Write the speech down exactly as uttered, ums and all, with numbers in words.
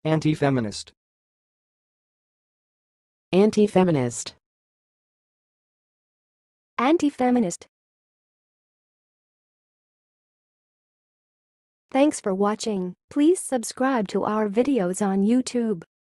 Antifeminist. Antifeminist. Antifeminist. Thanks for watching. Please subscribe to our videos on YouTube.